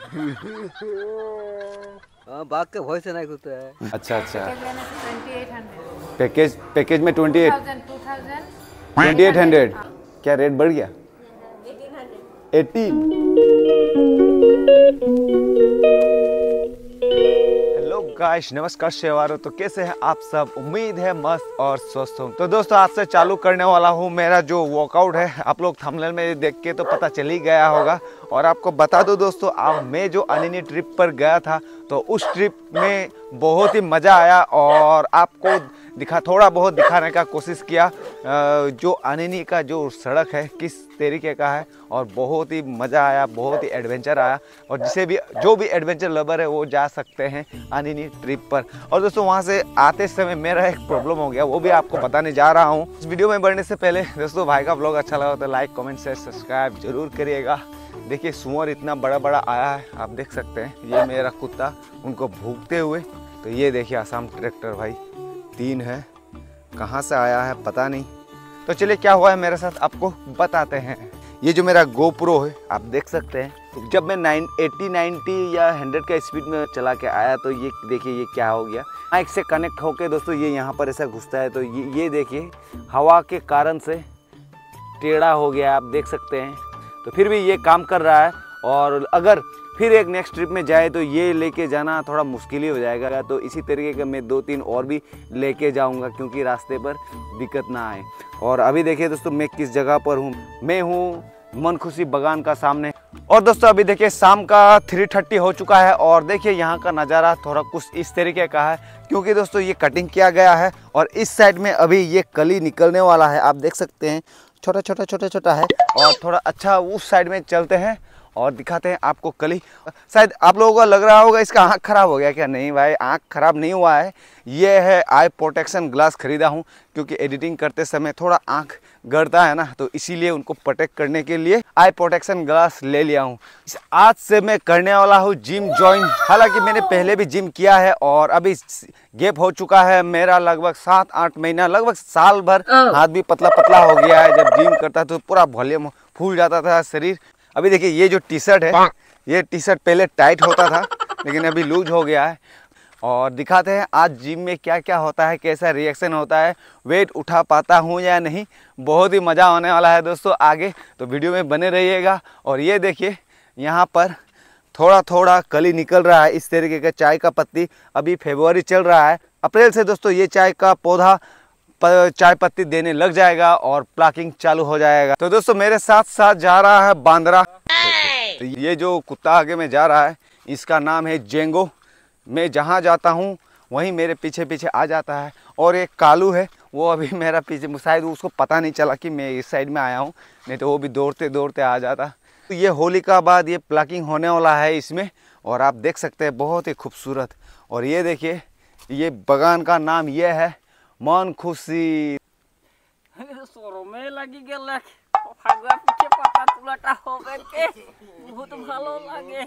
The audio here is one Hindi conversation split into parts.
बाग के वॉइस नहीं होता है। अच्छा अच्छा। 2800 पैकेज में 2800 क्या रेट बढ़ गया? 18। हेलो गाइस, नमस्कार शेवारो। तो कैसे हैं आप सब? उम्मीद है मस्त और स्वस्थ हूँ। तो दोस्तों आज से चालू करने वाला हूँ मेरा जो वर्कआउट है। आप लोग थंबनेल में देख के तो पता चल ही गया होगा। और आपको बता दो दोस्तों, अब मैं जो अनिनी ट्रिप पर गया था तो उस ट्रिप में बहुत ही मज़ा आया और आपको थोड़ा बहुत दिखाने का कोशिश किया जो अनिनी का जो सड़क है किस तरीके का है। और बहुत ही मज़ा आया, बहुत ही एडवेंचर आया। और जो भी एडवेंचर लवर है वो जा सकते हैं अनिनी ट्रिप पर। और दोस्तों वहाँ से आते समय मेरा एक प्रॉब्लम हो गया, वो भी आपको बताने जा रहा हूँ। इस वीडियो में बढ़ने से पहले दोस्तों भाई का ब्लॉग अच्छा लगा तो लाइक कमेंट शेयर सब्सक्राइब जरूर करिएगा। देखिए सुअर इतना बड़ा बड़ा आया है, आप देख सकते हैं। ये मेरा कुत्ता उनको भूखते हुए। तो ये देखिए आसाम ट्रैक्टर भाई 3 है, कहाँ से आया है पता नहीं। तो चलिए क्या हुआ है मेरे साथ आपको बताते हैं। ये जो मेरा गोप्रो है आप देख सकते हैं, तो जब मैं 80 90 या 100 का स्पीड में चला के आया तो ये देखिए ये क्या हो गया। माइक से कनेक्ट होके दोस्तों ये यहाँ पर ऐसा घुसता है। तो ये देखिए हवा के कारण से टेढ़ा हो गया, आप देख सकते हैं। तो फिर भी ये काम कर रहा है। और अगर फिर एक नेक्स्ट ट्रिप में जाए तो ये लेके जाना थोड़ा मुश्किल ही हो जाएगा। तो इसी तरीके के मैं 2-3 और भी लेके जाऊंगा क्योंकि रास्ते पर दिक्कत ना आए। और अभी देखिए दोस्तों मैं किस जगह पर हूँ। मैं हूँ मन खुशी बागान का सामने। और दोस्तों अभी देखिए शाम का 3:30 हो चुका है। और देखिए यहाँ का नज़ारा थोड़ा कुछ इस तरीके का है क्योंकि दोस्तों ये कटिंग किया गया है। और इस साइड में अभी ये कली निकलने वाला है, आप देख सकते हैं। छोटा छोटा है। और थोड़ा अच्छा उस साइड में चलते हैं और दिखाते हैं आपको कली। शायद आप लोगों को लग रहा होगा इसका आँख खराब हो गया क्या? नहीं भाई, आँख खराब नहीं हुआ है। ये है आई प्रोटेक्शन ग्लास खरीदा हूँ क्योंकि एडिटिंग करते समय थोड़ा आँख गड़ता है ना, तो इसीलिए उनको प्रोटेक्ट करने के लिए आई प्रोटेक्शन ग्लास ले लिया हूँ। आज से मैं करने वाला हूँ जिम ज्वाइन। हालांकि मैंने पहले भी जिम किया है और अभी गैप हो चुका है मेरा लगभग 7-8 महीना, लगभग साल भर। हाथ भी पतला पतला हो गया है। जब जिम करता तो पूरा वॉल्यूम फूल जाता था शरीर। अभी देखिए ये जो टी शर्ट है, ये टी शर्ट पहले टाइट होता था लेकिन अभी लूज हो गया है। और दिखाते हैं आज जिम में क्या क्या होता है, कैसा रिएक्शन होता है, वेट उठा पाता हूँ या नहीं। बहुत ही मज़ा होने वाला है दोस्तों आगे, तो वीडियो में बने रहिएगा। और ये देखिए यहाँ पर थोड़ा थोड़ा कली निकल रहा है इस तरीके का। चाय का पत्ती अभी फरवरी चल रहा है, अप्रैल से दोस्तों ये चाय का पौधा चाय पत्ती देने लग जाएगा और प्लकिंग चालू हो जाएगा। तो दोस्तों मेरे साथ साथ जा रहा है बांद्रा। तो ये जो कुत्ता आगे में जा रहा है इसका नाम है जेंगो। मैं जहाँ जाता हूँ वहीं मेरे पीछे पीछे आ जाता है। और एक कालू है वो अभी मेरा पीछे, शायद उसको पता नहीं चला कि मैं इस साइड में आया हूँ, नहीं तो वो भी दौड़ते दौड़ते आ जाता। तो ये होली का बाद ये प्लकिंग होने वाला है इसमें। और आप देख सकते हैं बहुत ही खूबसूरत। और ये देखिए ये बागान का नाम ये है मन खुशी। শরমে লাগি গেল ফাগুয়া পিঠে পাতা তুলাটা হবে কে বহুত ভালো লাগে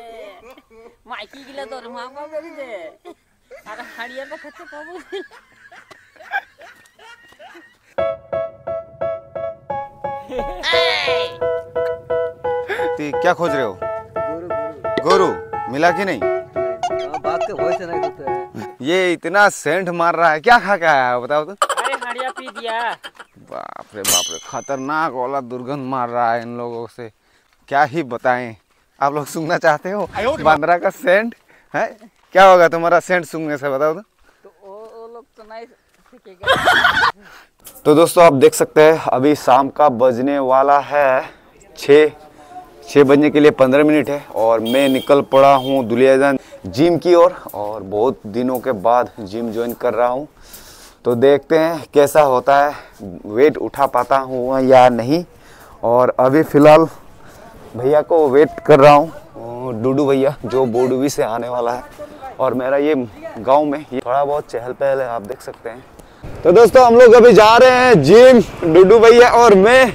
মাইকি গিলা তোর মা বাবা দে আর হাড়িয়াটা খেতে পাবো। क्या खोज रहे हो? गोरू मिला कि नहीं? बाग के वॉइस नहीं होता है। ये इतना सेंट मार रहा है, क्या खा के आया है बताओ तो? अरे हाड़िया पी दिया। बाप रे खतरनाक वाला दुर्गंध मार रहा है इन लोगों से, क्या ही बताएं। आप लोग सूंघना चाहते हो बांद्रा का सेंट है? क्या होगा तुम्हारा सेंट सूंघने से बताओ तो? वो लोग तो नहीं सीखेगा। तो दोस्तों आप देख सकते हैं अभी शाम का बजने वाला है 6 बजने के लिए 15 मिनट है। और मैं निकल पड़ा हूँ दुलियादान जिम की ओर। और बहुत दिनों के बाद जिम ज्वाइन कर रहा हूँ, तो देखते हैं कैसा होता है, वेट उठा पाता हूँ या नहीं। और अभी फ़िलहाल भैया को वेट कर रहा हूँ, डूडू भैया जो बोडुवी से आने वाला है। और मेरा ये गांव में ये थोड़ा बहुत चहल पहल है, आप देख सकते हैं। तो दोस्तों हम लोग अभी जा रहे हैं जिम, डूडू भैया और मैं।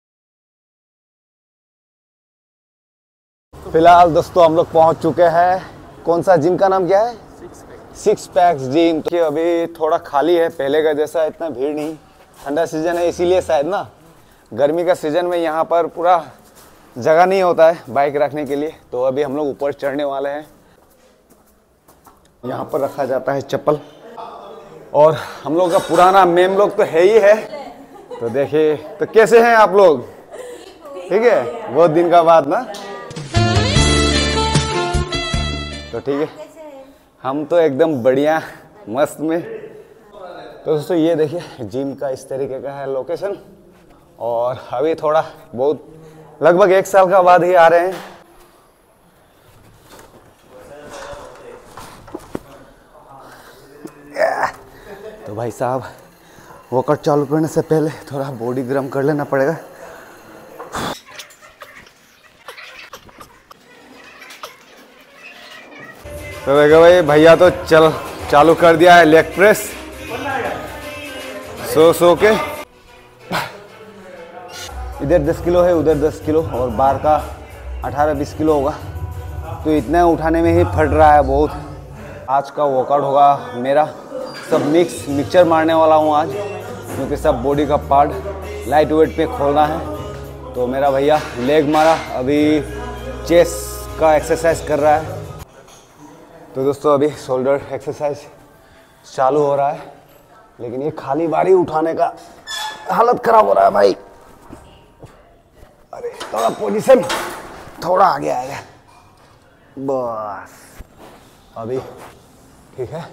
फिलहाल दोस्तों हम लोग पहुंच चुके हैं। कौन सा जिम का नाम क्या है? Six packs gym. तो अभी थोड़ा खाली है, पहले का जैसा इतना भीड़ नहीं। ठंडा सीजन है इसीलिए शायद ना। गर्मी का सीजन में यहाँ पर पूरा जगह नहीं होता है बाइक रखने के लिए, तो अभी हम लोग ऊपर चढ़ने वाले हैं। यहाँ पर रखा जाता है चप्पल, और हम लोग का पुराना मेम लोग तो है ही है। तो देखिए, तो कैसे हैं आप लोग? ठीक है, बहुत दिन का बाद ना। तो ठीक है, हम तो एकदम बढ़िया मस्त में। तो दोस्तों ये देखिए जिम का इस तरीके का है लोकेशन, और अभी थोड़ा बहुत लगभग 1 साल का बाद ही आ रहे हैं। तो भाई साहब वर्कआउट चालू करने से पहले थोड़ा बॉडी गर्म कर लेना पड़ेगा। तो देखो भाई, भैया तो चालू कर दिया है लेग प्रेस सो के। इधर 10 किलो है, उधर 10 किलो, और बार का 18-20 किलो होगा। तो इतना उठाने में ही फट रहा है बहुत। आज का वर्कआउट होगा मेरा सब मिक्सचर मारने वाला हूँ आज, क्योंकि सब बॉडी का पार्ट लाइट वेट पे खोलना है। तो मेरा भैया लेग मारा, अभी चेस्ट का एक्सरसाइज कर रहा है। तो दोस्तों अभी शोल्डर एक्सरसाइज चालू हो रहा है, लेकिन ये खाली बारी उठाने का हालत खराब हो रहा है भाई। अरे थोड़ा पोजीशन थोड़ा आगे आएगा बस, अभी ठीक है।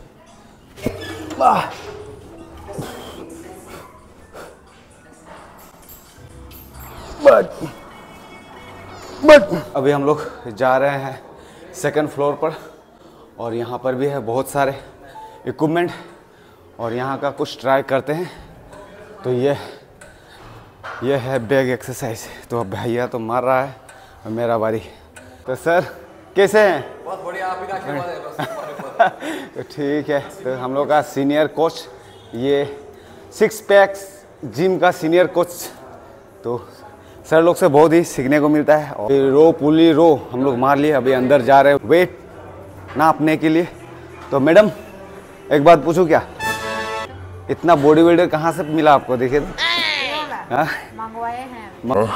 बट अभी हम लोग जा रहे हैं 2nd फ्लोर पर, और यहाँ पर भी है बहुत सारे इक्विपमेंट, और यहाँ का कुछ ट्राई करते हैं। तो ये है बैग एक्सरसाइज। तो अब भैया तो मार रहा है, और मेरा बारी। तो सर कैसे हैं? बहुत बढ़िया, आप ही का आशीर्वाद है बस। तो ठीक है, तो हम लोग का सीनियर कोच, ये 6 पैक्स जिम का सीनियर कोच। तो सर लोग से बहुत ही सीखने को मिलता है। और रो पुली रो हम लोग मार लिए, अभी अंदर जा रहे हैं वेट नापने के लिए। तो मैडम एक बात पूछूं क्या, इतना बॉडी बिल्डर कहाँ से मिला आपको? देखिए तो मंगवाए हैं।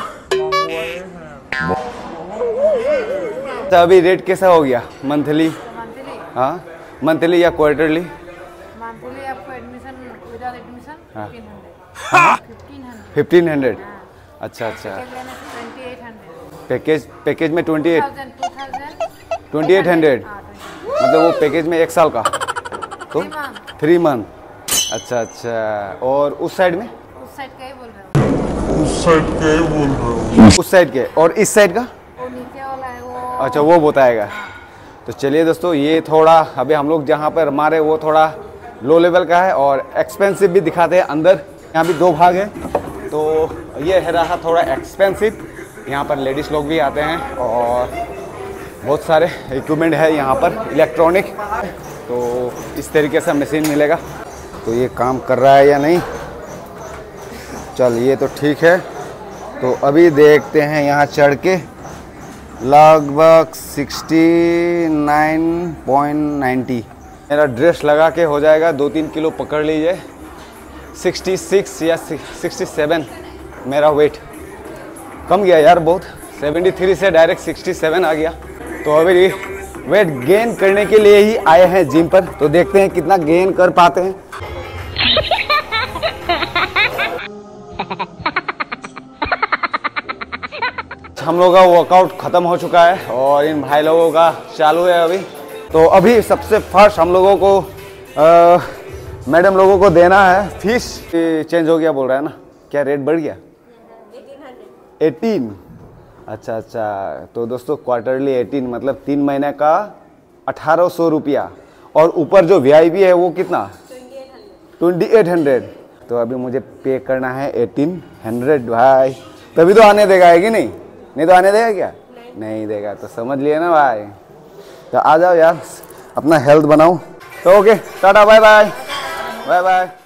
तो अभी रेट कैसा हो गया? मंथली? मंथली हाँ, मंथली या क्वार्टरली? मंथली आपको एडमिशन विदाउट एडमिशन 1500। 1500? अच्छा अच्छा। 2800 पैकेज में 2800? 2800 मतलब वो पैकेज में 1 साल का, तो 3 मंथ। अच्छा अच्छा। और उस साइड में? उस साइड का ही बोल रहे हो? उस साइड के, और इस साइड का? वो नीचे वाला है वो। अच्छा, वो बताएगा। तो चलिए दोस्तों, ये थोड़ा अभी हम लोग जहाँ पर हमारे वो थोड़ा लो लेवल का है, और एक्सपेंसिव भी दिखाते हैं अंदर। यहाँ भी 2 भाग हैं। तो ये है रहा थोड़ा एक्सपेंसिव, यहाँ पर लेडीज़ लोग भी आते हैं, और बहुत सारे इक्विपमेंट है यहाँ पर इलेक्ट्रॉनिक। तो इस तरीके से मशीन मिलेगा। तो ये काम कर रहा है या नहीं? चल ये तो ठीक है। तो अभी देखते हैं यहाँ चढ़ के, लगभग 69.90 मेरा ड्रेस लगा के हो जाएगा। 2-3 किलो पकड़ लीजिए, 66 या 67 मेरा वेट कम गया यार बहुत। 73 से डायरेक्ट 67 आ गया। तो अभी वेट गेन करने के लिए ही आए हैं जिम पर। तो देखते हैं कितना गेन कर पाते हैं। हम लोगों का वर्कआउट खत्म हो चुका है, और इन भाई लोगों का चालू है अभी। तो अभी सबसे फर्स्ट हम लोगों को मैडम लोगों को देना है फीस। चेंज हो गया बोल रहा है ना, क्या रेट बढ़ गया? 18। अच्छा अच्छा। तो दोस्तों क्वार्टरली 18 मतलब 3 महीने का 1800 रुपया, और ऊपर जो VIP है वो कितना? 2800। तो अभी मुझे पे करना है 1800 भाई, तभी तो आने देगा, है कि नहीं? नहीं तो आने देगा क्या? नहीं देगा। तो समझ लिए ना भाई। तो आ जाओ यार, अपना हेल्थ बनाओ। तो okay, tata, bye bye, bye bye.